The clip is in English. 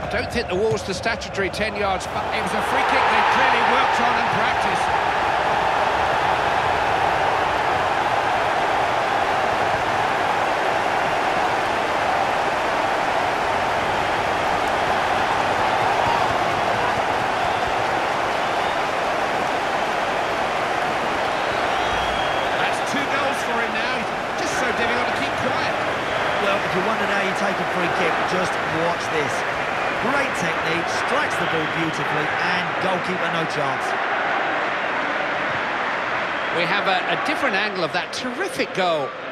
I don't think the wall's the statutory 10 yards, but it was a free kick they clearly worked on and practiced. That's 2 goals for him now. He's just so difficult to keep quiet. Well, if you wondered how you take a free kick, just watch this. Great technique, strikes the ball beautifully, and goalkeeper no chance. We have a different angle of that terrific goal.